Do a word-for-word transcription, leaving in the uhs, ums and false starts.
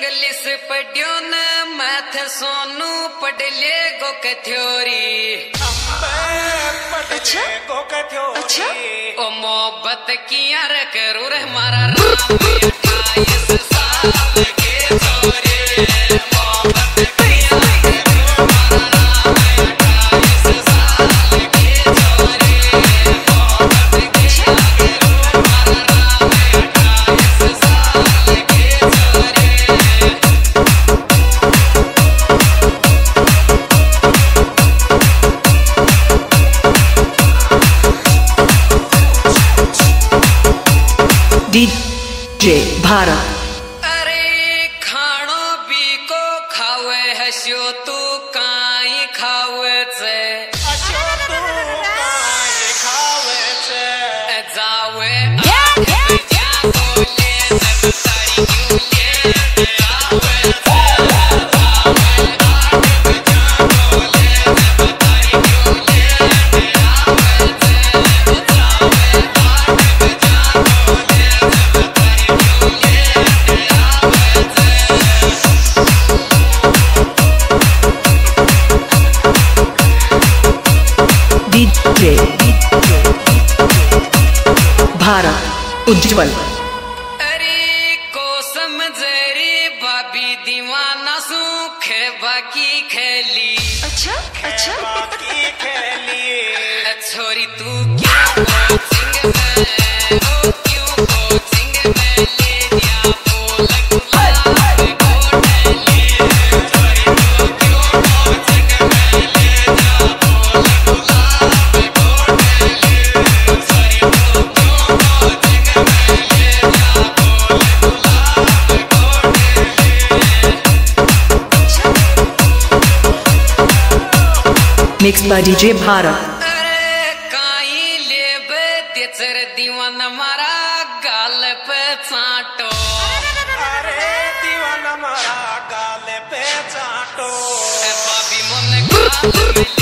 English पढ़ियो न math Sonu पढ़ ले गो के थ्योरी। अच्छा अच्छा ओ मोहब्बत किया रे करू रे हमारा राम अट्ठाईस साल के छोरे। मोहब्बत किया रे करू हमारा राम अट्ठाईस साल के छोरे। मोहब्बत किया रे करू हमारा राम अट्ठाईस साल के छोरे। डीजे भारत। अरे खानो भी को खावे हस्यो तू काई खावे छे। जावे आठ बजा बोले सब तारी क्यों ले आवे छे। जावे आठ बजा बोले सब तारी क्यों ले आवे छे। जावे आठ बजा बोले सब तारी क्यों ले आवे छे। डीजे भारत उज्जवल। अरे को समझरी भाभी दीवाना सूखे बाकी खेली। अच्छा अच्छा छोरी तू क्यों कोचिंग में ओ क्यों कोचिंग में ले दिया बोल गुलाब गोटली। छोरी तू क्यों कोचिंग में ले दिया बोल गुलाब गोटली। छोरी तू क्यों कोचिंग में ले दिया बोल गुलाब गोटली। Mix by DJ Bharat. तेचर दीवाना मारा गाल पे चाटो। अरे दीवाना मारा गाल पे चाटो। भाभी मन गाल में